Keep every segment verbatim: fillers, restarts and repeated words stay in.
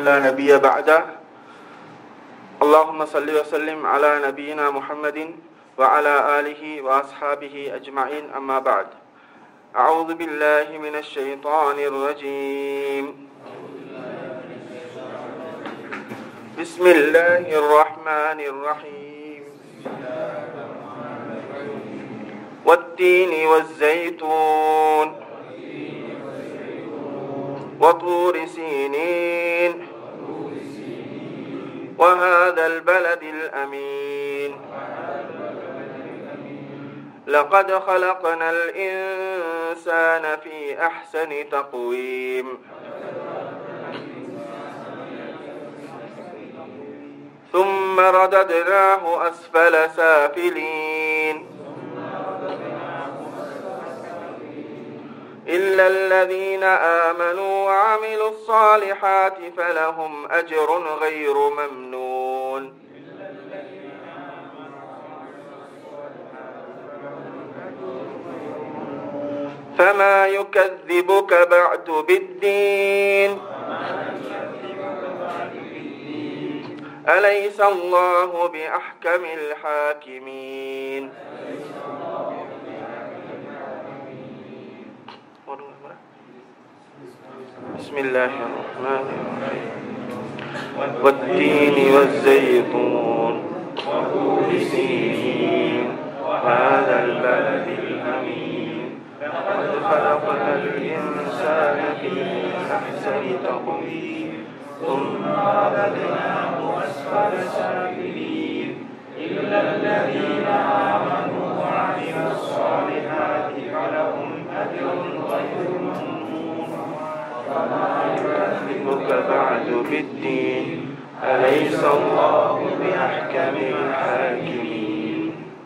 لا نبي بعده اللهم صل وسلم على نبينا محمد وعلى آله وأصحابه أجمعين أما بعد أعوذ بالله من الشيطان الرجيم بسم الله الرحمن الرحيم والتين والزيتون وطور سينين وهذا البلد الأمين لقد خلقنا الإنسان في أحسن تقويم ثم رددناه أسفل سافلين إلا الذين آمنوا وعملوا الصالحات فلهم أجر غير ممنون فما يكذبك بعد بالدين أليس الله بأحكم الحاكمين بسم الله الرحمن الرحيم والتين والزيتون وطور سينين وهذا البلد الأمين لقد خلقنا الإنسان في أحسن تقويم ثم رددناه أسفل سافلين إلا الذين آمنوا وعملوا الصالحات فلهم أجر غير ممنون فما يكذبك بعد بالدين أليس الله بأحكم الحاكمين.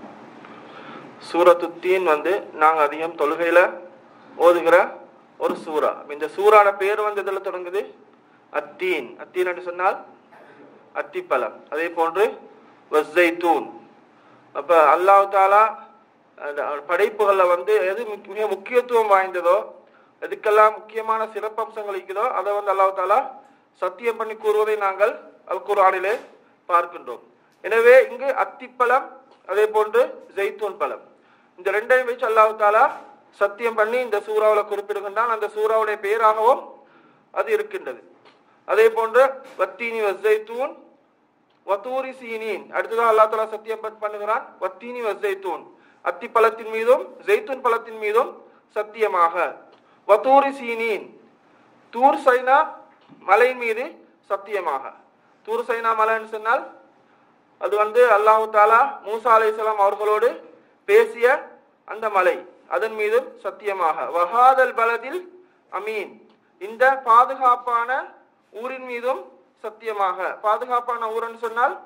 சூரத்து தீன் வந்து நாங்கள் அதிகம் தொழுகையில் ஓதுகிற ஒரு சூரா. இந்த சூறான பேர் வந்து இதில் தொடங்குது அத்தீன். அத்தீன் என்று சொன்னால் அத்திப்பழம். அதே போன்று வஸ்ஸைத்தூன். அப்போ அல்லாஹ் தாலா படைப்புகளில் வந்து எது மிக முக்கியத்துவம் வாய்ந்ததோ, எதுக்கெல்லாம் முக்கியமான சிறப்பம்சங்கள் இருக்குதோ அதை வந்து அல்லாஹ் தாலா சத்தியம் பண்ணி கூறுவதை நாங்கள் அல் குர்ஆனிலே பார்க்கின்றோம். எனவே இங்கு அத்திப்பழம் அதே போன்று ஜெய்தூன் பழம், இந்த ரெண்டையும் வச்சு அல்லாஹ் தாலா சத்தியம் பண்ணி இந்த சூறாவில் குறிப்பிடுகின்றான். அந்த சூறாவுடைய பெயராகவும் அது இருக்கின்றது. அதே போன்று வத்தீனி வஸ்ஸைத்தூன் வத்தூரி சீனீன், அடுத்ததான் அல்லாஹ் தாலா சத்தியம் பண்ணுகிறான் வத்தீனி வஸ்ஸைத்தூன், அத்தி பழத்தின் மீதும் ஜெய்தூன் பழத்தின் மீதும் சத்தியமாக. வத்தூரி சீனீன், தூர் சைனா மலையின் மீது சத்தியமாக. தூர் சைனா மலைன்னு சொன்னால் அது வந்து அல்லாஹு தாலா மூசா அலைஹிஸ்ஸலாம் அவர்களோடு பேசிய அந்த மலை, அதன் மீதும் சத்தியமாக. வஹாதல் பலதில் அமீன், இந்த பாதுகாப்பான ஊரின் மீதும் சத்தியமாக. பாதுகாப்பான ஊர்ன்னு சொன்னால்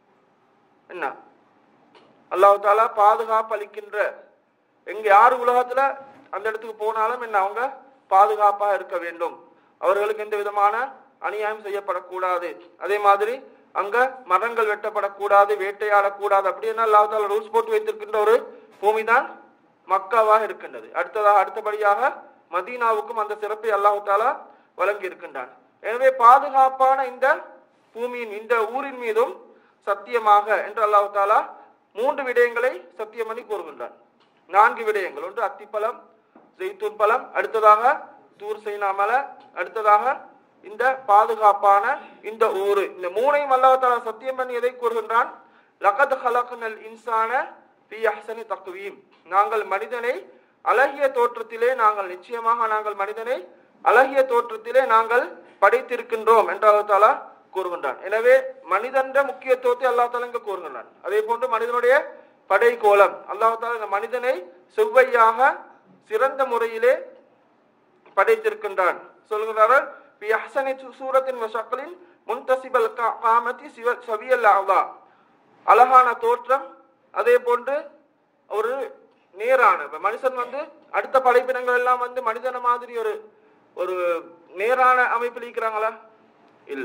என்ன? அல்லாஹ் தாலா பாதுகாப்பு அளிக்கின்ற, எங்க யாரு உலகத்துல அந்த இடத்துக்கு போனாலும் என்ன, அவங்க பாதுகாப்பா இருக்க வேண்டும், அவர்களுக்கு எந்த விதமான அநியாயம் செய்யப்படக்கூடாது. அதே மாதிரி அங்க மரங்கள் வெட்டப்படக்கூடாது, வேட்டையாடக்கூடாது. அப்படின்னா அல்லாஹ் தாலா ரூல்ஸ் போட்டு வைத்திருக்கின்ற ஒரு பூமி தான் மக்காவாக இருக்கின்றது. அடுத்ததாக அடுத்தபடியாக மதீனாவுக்கும் அந்த சிறப்பை அல்லாஹ் தாலா வழங்கி இருக்கின்றான். எனவே பாதுகாப்பான இந்த பூமியின் இந்த ஊரின் மீதும் சத்தியமாக என்று அல்லாஹ் தாலா மூன்று விடயங்களை சத்தியம் பண்ணி கூறுகின்றான். நான்கு விடயங்கள், ஒன்று அத்திப்பழம், ஜெய்தூன் பழம், அடுத்ததாக தூர் சைனா மலை, அடுத்ததாக இந்த பாதுகாப்பான இந்த ஊரு. இந்த மூணையும் அல்லாஹ் தாலா சத்தியம் பண்ணி எதை கூறுகின்றான்? லகத் ஹலக்னல் இன்சான ஃபீ அஹ்ஸனி தக்வீம், நாங்கள் மனிதனை அழகிய தோற்றத்திலே நாங்கள் நிச்சயமாக நாங்கள் மனிதனை அழகிய தோற்றத்திலே நாங்கள் படைத்திருக்கின்றோம் என்று அல்லாஹ் தாலா கூறுகின்றான். எனவே மனிதன்ற முக்கியத்துவத்தை அல்லாஹ் தாலா இங்கு கூறுகின்றான். அதே போன்று மனிதனுடைய படை கோலம், அல்லாஹ் தாலா இந்த மனிதனை செவ்வையாக சிறந்த முறையிலே படைத்திருக்கின்றான். சொல்கிறார்கள் ஃபீ அஹ்ஸனி சூரத்தின் வஷக்லின் முன்தசிபல் காமதி சவியல் அலா, அழகான தோற்றம், அதே போன்று ஒரு நேரான மனுஷன் வந்து அடுத்த படைப்பினங்கள் எல்லாம் வந்து மனிதன மாதிரி ஒரு ஒரு நேரான அமைப்பில் இருக்கிறாங்களா? இல்ல.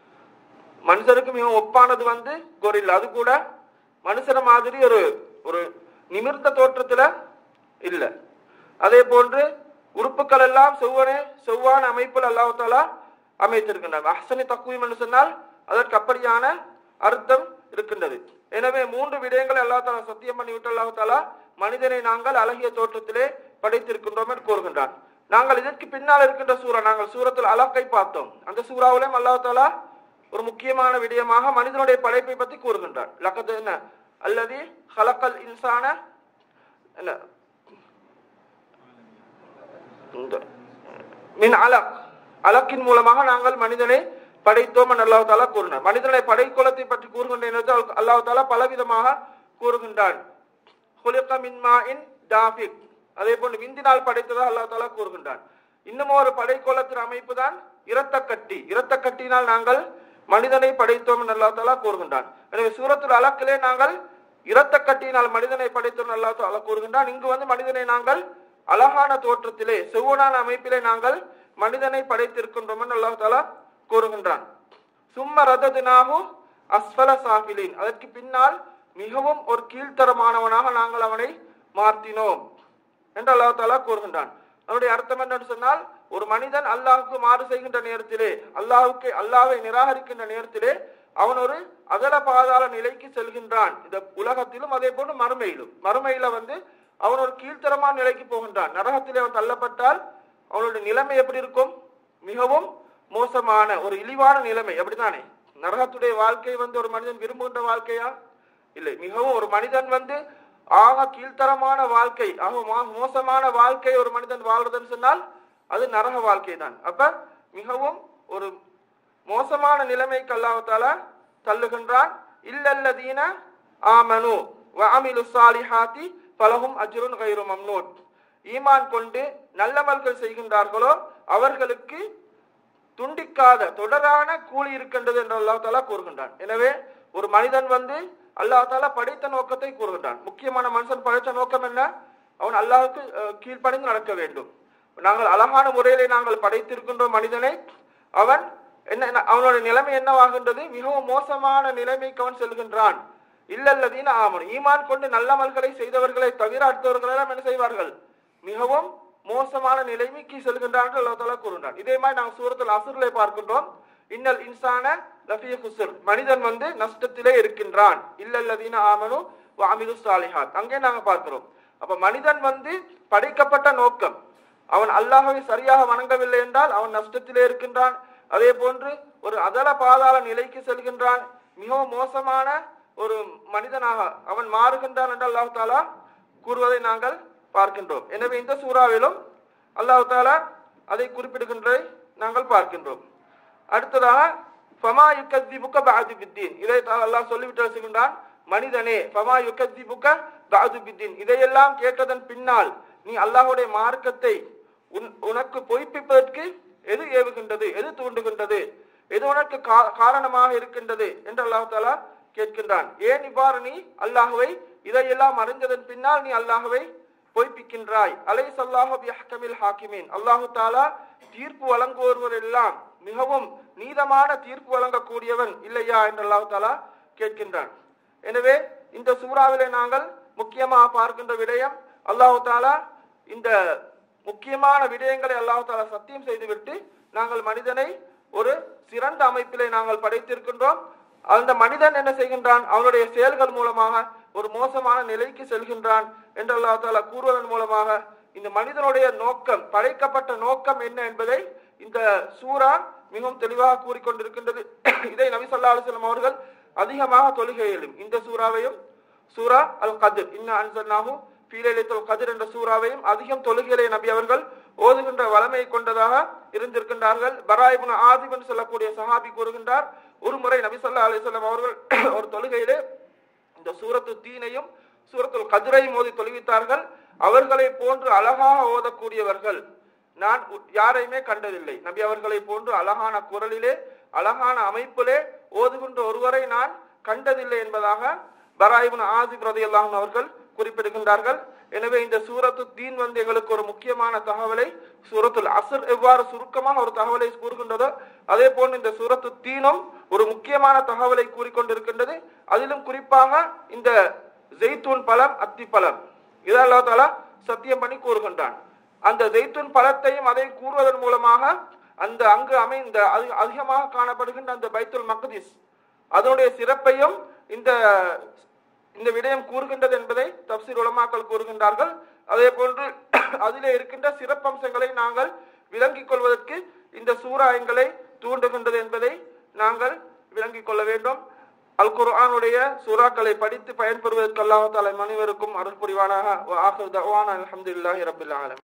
மனுஷருக்கு மிக ஒப்பானது வந்து கொரில்லா, அது கூட மனுஷன மாதிரி ஒரு ஒரு நிமிர்ந்த தோற்றத்துல இல்ல. அதே போன்று உறுப்புகள் எல்லாம் செவ்வனே செவ்வான அமைப்பில் அல்லாஹ் தஆலா அமைத்திருக்கின்றான். அஹ்சனி தக்வீம் என்று சொன்னால் அதற்கு அப்படியான அர்த்தம் இருக்கின்றது. எனவே மூன்று விடயங்களை அல்லாஹ் தஆலா சத்தியம் பண்ணி விட்டு அல்லாஹ் தஆலா மனிதனை நாங்கள் அழகிய தோற்றத்திலே படைத்திருக்கின்றோம் என்று கூறுகின்றான். நாங்கள் இதற்கு பின்னால் இருக்கின்ற சூரா, நாங்கள் சூரத்துல் அலக்கை பார்த்தோம். அந்த சூறாவிலும் அல்லாஹ் தஆலா ஒரு முக்கியமான விடயமாக மனிதனுடைய படைப்பை பற்றி கூறுகின்றான். லகத் என்ன அல்லதி ஹலக்கல் இன்சான என்ன மின் அலக், அலக்கின் மூலமாக நாங்கள் மனிதனை படைத்தோம் என்று அல்லாஹ் தஆலா கூறினார். மனிதனை படைக்கோலத்தை பற்றி கூறுகின்ற அல்லாஹ் தஆலா பலவிதமாக கூறுகின்றான். ஹுலிக மின் மாஇன் தாஃபிக், அதே போன்று விந்தினால் படைத்ததாக அல்லாஹ் தஆலா கூறுகின்றான். இன்னும் ஒரு படைக்கோலத்தின் அமைப்பு தான் இரத்தக்கட்டி, இரத்தக்கட்டினால் நாங்கள் மனிதனை படைத்தோம் என்று அல்லாஹ் தஆலா கூறுகின்றான். எனவே சூரத்துல் அலக்கிலே நாங்கள் இரத்தக்கட்டியினால் மனிதனை படைத்தோம் அல்லாஹ் தஆலா கூறுகின்றான். இங்கு வந்து மனிதனை நாங்கள் அழகான தோற்றத்திலே செவ்வனான அமைப்பிலே நாங்கள் மனிதனை படைத்திருக்கின்றோம் என்று அல்லாஹ் தஆலா கூறுகின்றான். சும்ம ரதத்னாஹு அஸ்ஃபல சாஃபிலின், அதற்கு பின்னால் மிகவும் ஒரு கீழ்த்தரமானவனாக நாங்கள் அவனை மாற்றினோம் என்று அல்லாஹ் தஆலா கூறுகின்றான். அதனுடைய அர்த்தம் என்னன்னு சொன்னால், ஒரு மனிதன் அல்லாஹ்வுக்கு மாறு செய்கின்ற நேரத்திலே, அல்லாஹ்வுக்கு அல்லாஹ்வை நிராகரிக்கின்ற நேரத்திலே அவன் ஒரு அகல பாதாள நிலைக்கு செல்கின்றான். இந்த உலகத்திலும் அதே போன்று மறுமையிலும். மறுமையில வந்து அவன் ஒரு கீழ்த்தரமான நிலைக்கு போகின்றான். நரகத்திலே அவன் தள்ளப்பட்டால் அவனுடைய நிலைமை எப்படி இருக்கும்? மிகவும் மோசமான ஒரு இழிவான நிலைமை. அப்படித்தானே? நரகத்துடைய வாழ்க்கை வந்து ஒரு மனிதன் விரும்புகின்ற வாழ்க்கையா? இல்லை. மிகவும் ஒரு மனிதன் வந்து ஆக கீழ்த்தரமான வாழ்க்கை, ஆக மோசமான வாழ்க்கை ஒரு மனிதன் வாழ்றதுன்னு சொன்னால் அது நரக வாழ்க்கை தான். அப்ப மிகவும் ஒரு மோசமான நிலைமைக்கு அல்லாஹ் தஆலா தள்ளுகின்றான். இல்லல்லதீன ஆமனு வ அமிலு ஸாலிஹாத்தி ஃபலஹும் அஜ்ருன் கைரு மம்னூன், ஈமான் கொண்டு நல்லமல்கள் செய்கின்றார்களோ அவர்களுக்கு துண்டிக்காத தொடரான கூலி இருக்கின்றது என்று அல்லாஹ் தஆலா கூறுகின்றான். எனவே ஒரு மனிதன் வந்து அல்லாஹ் தஆலா படைத்த நோக்கத்தை கூறுகின்றான். முக்கியமான மனுஷன் படைத்த நோக்கம் என்ன? அவன் அல்லாஹ்வுக்கு கீழ்ப்படிந்து நடக்க வேண்டும். நாங்கள் அழகான முறையிலே நாங்கள் படைத்திருக்கின்றோம் மனிதனை. அவன் என்ன, அவனுடைய நிலைமை என்னவாகின்றது? மிகவும் மோசமான நிலைமைக்கு அவன் செல்கின்றான். இல்லல்லதீன ஆமனு, ஈமான் கொண்டு நல்லமல்களை செய்தவர்களை தவிர அடுத்தவர்களெல்லாம் என்ன செய்வார்கள்? மிகவும் மோசமான நிலைமைக்கு செல்கின்றான் என்று அல்லாஹ் தஆலா கூறுகின்றான். இதே மாதிரி நாங்கள் சூரத்துல் அஸ்ரிலே பார்க்கின்றோம். இன்னல் இன்சான லஃபீ குஸ்ர், மனிதன் வந்து நஷ்டத்திலே இருக்கின்றான். இல்லல்லதீன ஆமனு வ அமிலு ஸாலிஹாத், அங்கே நாங்கள் பார்க்கிறோம். அப்ப மனிதன் வந்து படைக்கப்பட்ட நோக்கம், அவன் அல்லாஹ்வை சரியாக வணங்கவில்லை என்றால் அவன் நஷ்டத்திலே இருக்கின்றான். அதே போன்று ஒரு அதல பாதாள நிலைக்கு செல்கின்றான். மிகவும் மோசமான ஒரு மனிதனாக அவன் மாறுகின்றான் என்று அல்லாஹ் தஆலா கூறுவதை நாங்கள் பார்க்கின்றோம். எனவே இந்த சூறாவிலும் அல்லாஹ் தஆலா அதை குறிப்பிடுகின்றதை நாங்கள் பார்க்கின்றோம். அடுத்ததாக ஃபமா யுகத்திபுக பஅது பித்தீன், இதை அல்லாஹ் சொல்லிவிட்டு சொல்கின்றான். மனிதனே, ஃபமா யுகத்திபுக பஅது பித்தீன், இதையெல்லாம் கேட்டதன் பின்னால் நீ அல்லாஹ்வுடைய மார்க்கத்தை உனக்கு பொய்ப்பிப்பதற்கு எது ஏவுகின்றது, எது தூண்டுகின்றது, எது உனக்கு காரணமாக இருக்கின்றது என்று அல்லாஹ் தஆலா கேட்கின்றான். ஏன் இவ்வாறு நீ அல்லாஹ்வை இதையெல்லாம் அறிந்ததன் பின்னால் நீ அல்லாஹ்வை பொய்ப்பிக்கின்றாய்? அலைஸல்லாஹு பிஹ்கமில் ஹாக்கிமீன், அல்லாஹ் தஆலா தீர்ப்பு வழங்குவோர் எல்லாம் மிகவும் நீதமான தீர்ப்பு வழங்கக்கூடியவன் இல்லையா என்று அல்லாஹ் தஆலா கேட்கின்றான். எனவே இந்த சூறாவிலே நாங்கள் முக்கியமாக பார்க்கின்ற விடயம், அல்லாஹ் தஆலா இந்த முக்கியமான விடயங்களை அல்லாஹ் தஆலா சத்தியம் செய்துவிட்டு நாங்கள் மனிதனை ஒரு சிறந்த அமைப்பிலே நாங்கள் படைத்திருக்கின்றோம். அந்த மனிதன் என்ன செய்கின்றான்? அவனுடைய செயல்கள் மூலமாக ஒரு மோசமான நிலைக்கு செல்கின்றான் என்று அல்லாஹ் தஆலா கூறுவதன் மூலமாக இந்த மனிதனுடைய நோக்கம், படைக்கப்பட்ட நோக்கம் என்ன என்பதை இந்த சூரா மிகவும் தெளிவாக கூறிக்கொண்டிருக்கின்றது. இதை நபி ஸல்லல்லாஹு அலைஹி வஸல்லம் அவர்கள் அதிகமாக தொழுகையிலும் இந்த சூறாவையும் சூரா அல் கத்ர் இன்னா அன்ஸல்னாஹு ஃபீ லைலத்துல் கத்ர் என்ற சூறாவையும் அதிகம் தொழுகையிலே நபி அவர்கள் ஓதுகின்ற வளமை கொண்டதாக இருந்திருக்கின்றார்கள். பரா இப்னு ஆசிப் என்று சொல்லக்கூடிய சஹாபி கூறுகின்றார், ஒரு முறை நபி ஸல்லல்லாஹு அலைஹி வஸல்லம் அவர்கள் ஒரு தொழுகையிலே இந்த சூரத்து தீனையும் சூரத்துல் கத்ரையும் ஓதி தொழுவித்தார்கள். அவர்களை போன்று அழகாக ஓதக்கூடியவர்கள் நான் யாரையுமே கண்டதில்லை. நபி அவர்களை போன்று அழகான குரலிலே அழகான அமைப்பிலே ஓதுகின்ற ஒருவரை நான் கண்டதில்லை என்பதாக பரா இப்னு ஆசிப் ரலியல்லாஹு அன்ஹு அவர்கள் குறிப்பிடுகின்றார்கள். எனவே இந்த சூரத்து தீன் வந்து எங்களுக்கு ஒரு முக்கியமான தகவலை, சூரத்துல் அஸ்ர் எவ்வாறு சுருக்கமாக ஒரு தகவலை கூறுகின்றதோ அதே போன்று இந்த சூரத்து தீனும் ஒரு முக்கியமான தகவலை கூறிக்கொண்டிருக்கின்றது. அதிலும் குறிப்பாக இந்த ஜெய்தூன் பழம், அத்தி பழம், இதை அல்லாஹ் தஆலா சத்தியம் பண்ணி கூறுகின்றான். அந்த ஜெய்தூன் பழத்தையும் அதை கூறுவதன் மூலமாக அந்த அங்கு அமைந்த அதிகமாக காணப்படுகின்ற அந்த பைத்துல் மக்திஸ் அதனுடைய சிறப்பையும் இந்த இந்த விடயம் கூறுகின்றது என்பதை தப்சீர் உலமாக்கள் கூறுகின்றார்கள். அதே போன்று அதிலே இருக்கின்ற சிறப்பம்சங்களை நாங்கள் விளங்கிக் கொள்வதற்கு இந்த சூரா எங்களை தூண்டுகின்றது என்பதை நாங்கள் விளங்கிக் கொள்ள வேண்டும். அல் குர்ஆனுடைய சூறாக்களை படித்து பயன்பெறுவதற்கு அல்லாஹ் தஆலா அனைவருக்கும் அருள் புரிவானாக. வ ஆகிரு தஅவானா அல்ஹம்துலில்லாஹி ரப்பில் ஆலமீன்.